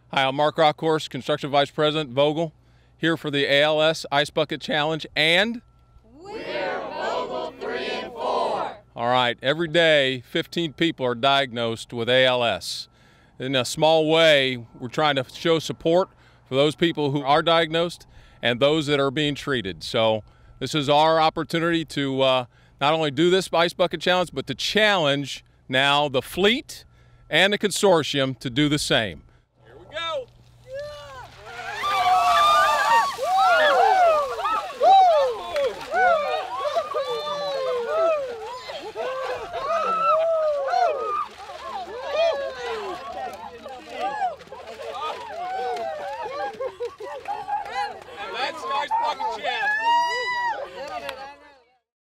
Hi, I'm Mark Rauckhorst, Construction Vice President, Vogtle, here for the ALS Ice Bucket Challenge, and we're Vogtle 3 and 4. All right, every day 15 people are diagnosed with ALS. In a small way, we're trying to show support for those people who are diagnosed and those that are being treated. So this is our opportunity to not only do this Ice Bucket Challenge, but to challenge now the fleet and the consortium to do the same.